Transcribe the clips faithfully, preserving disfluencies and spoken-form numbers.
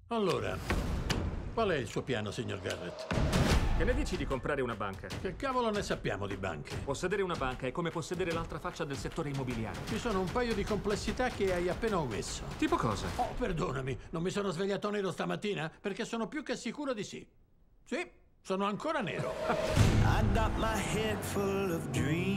Allora, qual è il suo piano, signor Garrett? Che ne dici di comprare una banca? Che cavolo ne sappiamo di banche? Possedere una banca è come possedere l'altra faccia del settore immobiliare. Ci sono un paio di complessità che hai appena omesso. Tipo cosa? Oh, perdonami, non mi sono svegliato nero stamattina? Perché sono più che sicuro di sì. Sì, sono ancora nero. I got my head full of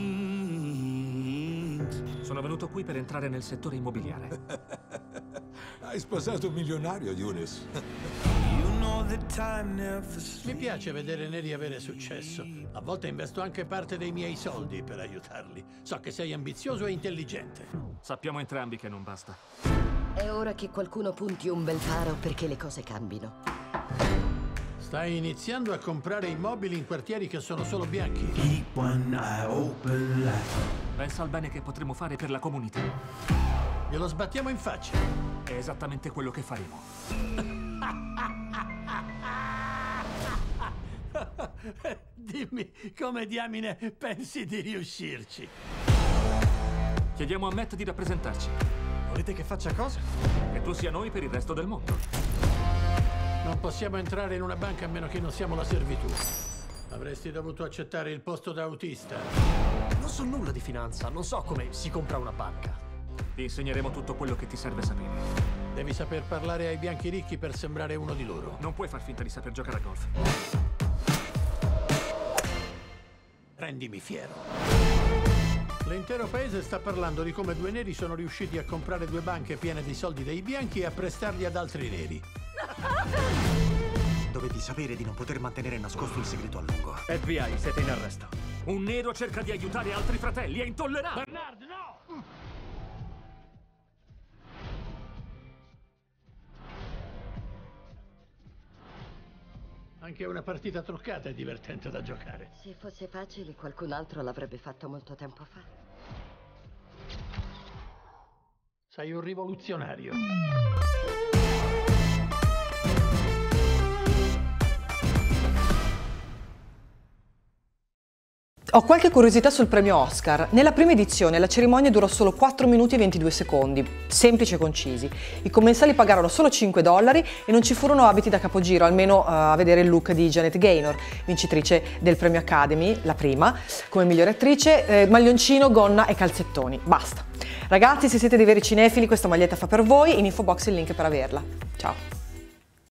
dreams. Sono venuto qui per entrare nel settore immobiliare. Hai sposato un milionario, Younes. You know the time never sleeps. Mi piace vedere neri avere successo. A volte investo anche parte dei miei soldi per aiutarli. So che sei ambizioso e intelligente. Sappiamo entrambi che non basta. È ora che qualcuno punti un bel faro perché le cose cambino. Stai iniziando a comprare immobili in quartieri che sono solo bianchi. Keep one eye open like. Pensa al bene che potremo fare per la comunità. Glielo sbattiamo in faccia. È esattamente quello che faremo. Dimmi, come diamine pensi di riuscirci? Chiediamo a Matt di rappresentarci. Volete che faccia cosa? Che tu sia noi per il resto del mondo. Non possiamo entrare in una banca a meno che non siamo la servitù. Avresti dovuto accettare il posto da autista. Non so nulla di finanza, non so come si compra una banca. Ti insegneremo tutto quello che ti serve sapere. Devi saper parlare ai bianchi ricchi per sembrare uno di loro. Non puoi far finta di saper giocare a golf. Rendimi fiero. L'intero paese sta parlando di come due neri sono riusciti a comprare due banche piene di soldi dei bianchi e a prestarli ad altri neri. Dovevi sapere di non poter mantenere nascosto il segreto a lungo. F B I, siete in arresto. Un nero cerca di aiutare altri fratelli, è intollerabile! Bernard, no! Anche una partita truccata è divertente da giocare. Se fosse facile, qualcun altro l'avrebbe fatto molto tempo fa. Sei un rivoluzionario. Ho qualche curiosità sul premio Oscar. Nella prima edizione la cerimonia durò solo quattro minuti e ventidue secondi, semplici e concisi. I commensali pagarono solo cinque dollari e non ci furono abiti da capogiro, almeno uh, a vedere il look di Janet Gaynor, vincitrice del premio Academy, la prima, come migliore attrice, eh, maglioncino, gonna e calzettoni. Basta. Ragazzi, se siete dei veri cinefili, questa maglietta fa per voi, in info box il link per averla. Ciao!